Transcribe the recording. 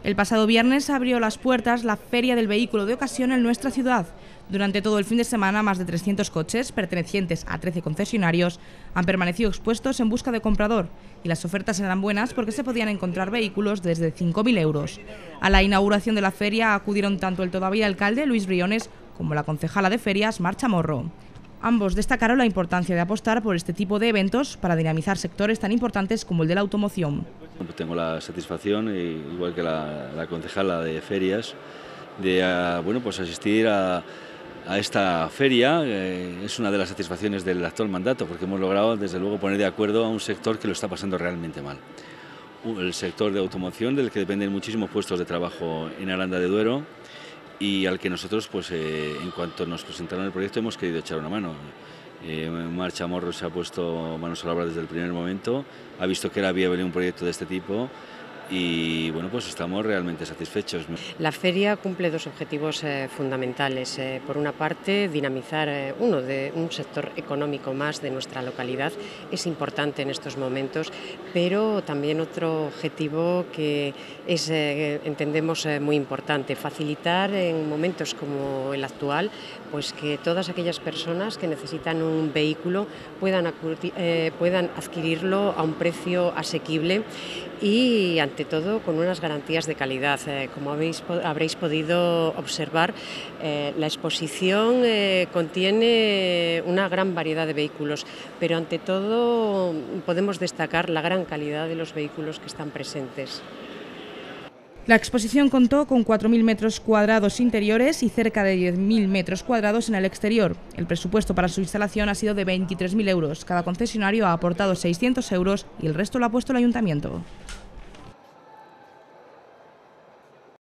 El pasado viernes abrió las puertas la Feria del Vehículo de Ocasión en nuestra ciudad. Durante todo el fin de semana, más de 300 coches, pertenecientes a 13 concesionarios, han permanecido expuestos en busca de comprador, y las ofertas eran buenas porque se podían encontrar vehículos desde 5.000 euros. A la inauguración de la feria acudieron tanto el todavía alcalde Luis Briones como la concejala de ferias Mar Chamorro. Ambos destacaron la importancia de apostar por este tipo de eventos para dinamizar sectores tan importantes como el de la automoción. Tengo la satisfacción, igual que la concejala de ferias, de asistir a esta feria. Es una de las satisfacciones del actual mandato, porque hemos logrado desde luego poner de acuerdo a un sector que lo está pasando realmente mal. El sector de automoción, del que dependen muchísimos puestos de trabajo en Aranda de Duero, y al que nosotros, en cuanto nos presentaron el proyecto, hemos querido echar una mano. Mar Chamorro se ha puesto manos a la obra desde el primer momento, ha visto que era viable un proyecto de este tipo y estamos realmente satisfechos. La feria cumple dos objetivos fundamentales. Por una parte, dinamizar un sector económico más de nuestra localidad es importante en estos momentos, pero también otro objetivo que es, entendemos, muy importante, facilitar en momentos como el actual, pues que todas aquellas personas que necesitan un vehículo puedan adquirirlo a un precio asequible y, ante todo, con unas garantías de calidad. Como habréis podido observar, la exposición contiene una gran variedad de vehículos, pero ante todo podemos destacar la gran calidad de los vehículos que están presentes. La exposición contó con 4.000 metros cuadrados interiores y cerca de 10.000 metros cuadrados en el exterior. El presupuesto para su instalación ha sido de 23.000 euros. Cada concesionario ha aportado 600 euros y el resto lo ha puesto el ayuntamiento.